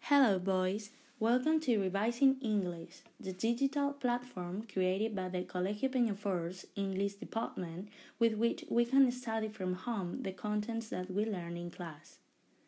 Hello, boys. Welcome to Revising English, the digital platform created by the Colegio Peñafor's English department with which we can study from home the contents that we learn in class.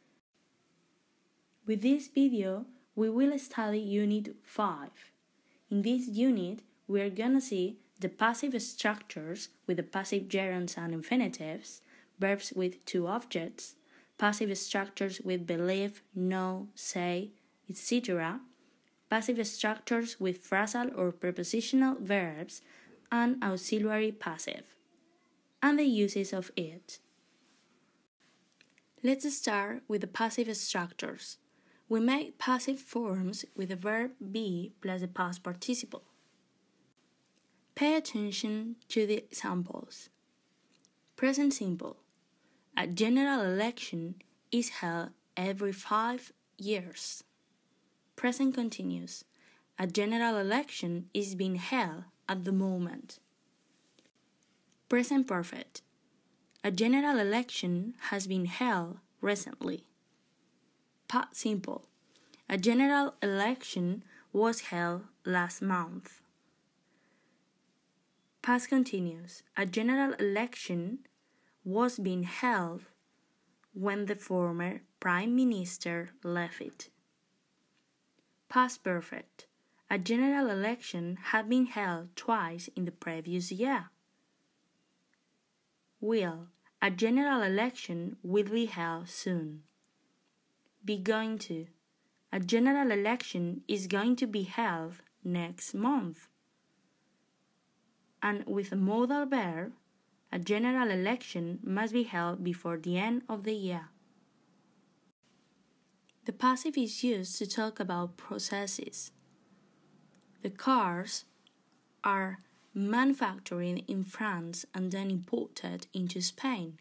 With this video, we will study Unit 5. In this unit, we are gonna see the passive structures with the passive gerunds and infinitives, verbs with two objects, passive structures with believe, know, say, etc., passive structures with phrasal or prepositional verbs, and auxiliary passive, and the uses of it. Let's start with the passive structures. We make passive forms with the verb be plus the past participle. Pay attention to the examples. Present simple. A general election is held every 5 years. Present continuous. A general election is being held at the moment. Present perfect. A general election has been held recently. Past simple. A general election was held last month. Past continuous. A general election was being held when the former Prime Minister left it. Past perfect. A general election had been held twice in the previous year. Will. A general election will be held soon. Be going to. A general election is going to be held next month. And with a modal verb, a general election must be held before the end of the year. The passive is used to talk about processes. The cars are manufactured in France and then imported into Spain.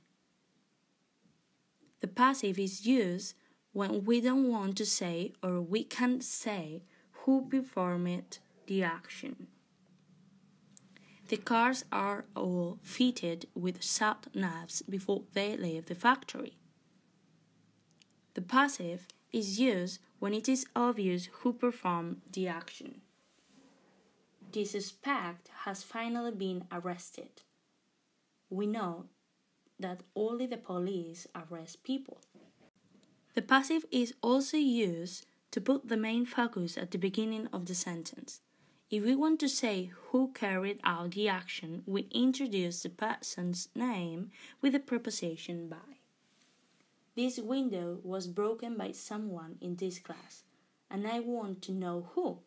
The passive is used when we don't want to say or we can't say who performed the action. The cars are all fitted with sat-navs before they leave the factory. The passive is used when it is obvious who performed the action. The suspect has finally been arrested. We know that only the police arrest people. The passive is also used to put the main focus at the beginning of the sentence. If we want to say who carried out the action, we introduce the person's name with the preposition by. This window was broken by someone in this class, and I want to know who.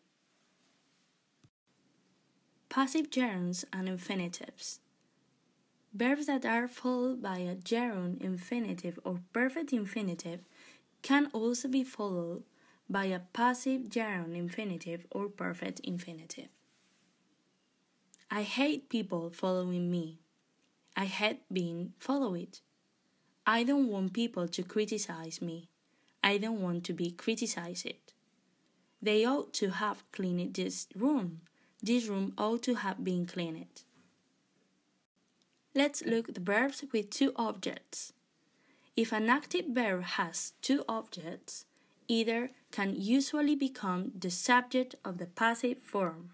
Passive gerunds and infinitives. Verbs that are followed by a gerund infinitive or perfect infinitive can also be followed by a passive gerund infinitive or perfect infinitive. I hate people following me. I hate being followed. I don't want people to criticize me. I don't want to be criticized. They ought to have cleaned this room. This room ought to have been cleaned. Let's look at the verbs with two objects. If an active verb has two objects, either can usually become the subject of the passive form.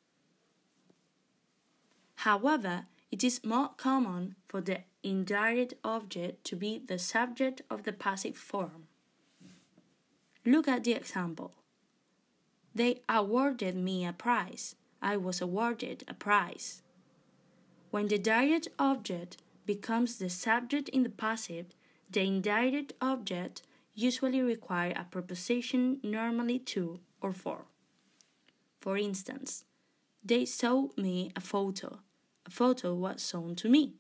However, it is more common for the indirect object to be the subject of the passive form. Look at the example. They awarded me a prize. I was awarded a prize. When the direct object becomes the subject in the passive, the indirect object usually require a preposition, normally to or for. For instance, they showed me a photo. A photo was shown to me.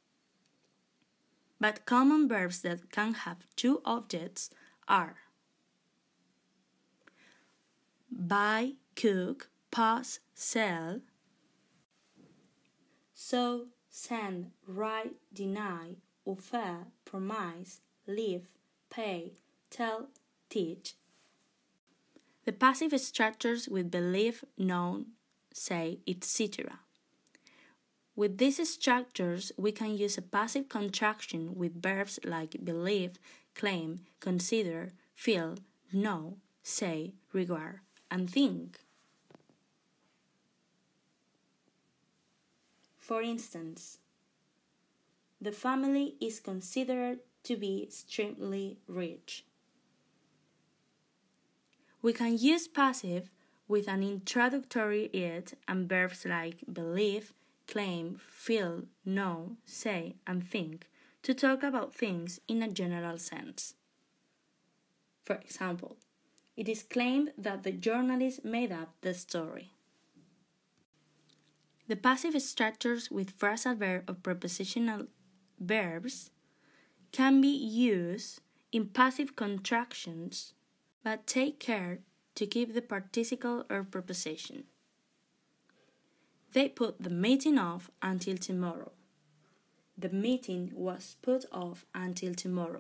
But common verbs that can have two objects are buy, cook, pass, sell, so, send, write, deny, offer, promise, live, pay, tell, teach. The passive structures with believe, know, say, etc. With these structures, we can use a passive contraction with verbs like believe, claim, consider, feel, know, say, regard, and think. For instance, the family is considered to be extremely rich. We can use passive with an introductory it and verbs like believe, claim, feel, know, say, and think to talk about things in a general sense. For example, it is claimed that the journalist made up the story. The passive structures with phrasal verb or prepositional verbs can be used in passive contractions, but take care to keep the participle or preposition. They put the meeting off until tomorrow. The meeting was put off until tomorrow.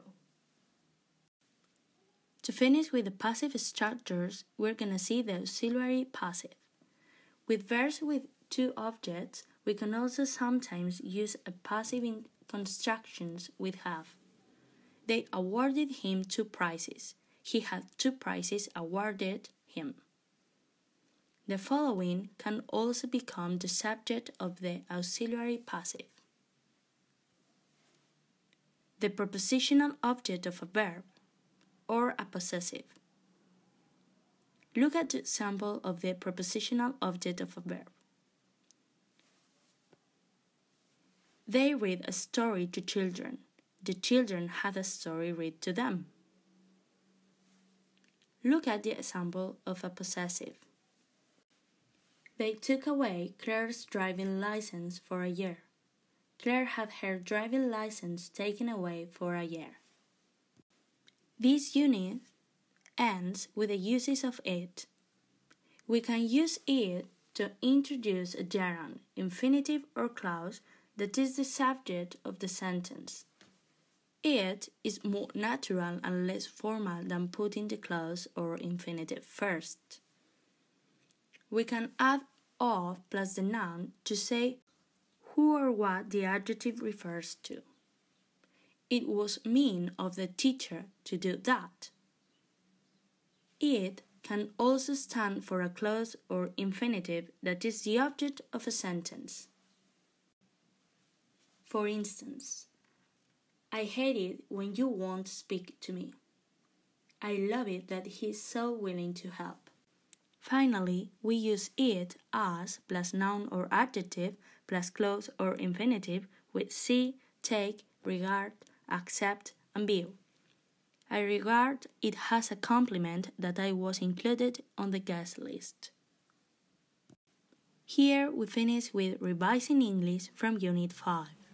To finish with the passive structures, we're going to see the auxiliary passive. With verbs with two objects, we can also sometimes use a passive in constructions with have. They awarded him 2 prizes. He had 2 prizes awarded him. The following can also become the subject of the auxiliary passive. The prepositional object of a verb, or a possessive. Look at the example of the prepositional object of a verb. They read a story to children. The children had a story read to them. Look at the example of a possessive. They took away Claire's driving license for a year. Claire had her driving license taken away for a year. This unit ends with the uses of it. We can use it to introduce a gerund, infinitive, or clause that is the subject of the sentence. It is more natural and less formal than putting the clause or infinitive first. We can add of plus the noun to say who or what the adjective refers to. It was mean of the teacher to do that. It can also stand for a clause or infinitive that is the object of a sentence. For instance, I hate it when you won't speak to me. I love it that he's so willing to help. Finally, we use it as plus noun or adjective plus clause or infinitive with see, take, regard, accept, and view. I regard it has a compliment that I was included on the guest list. Here we finish with Revising English from Unit 5.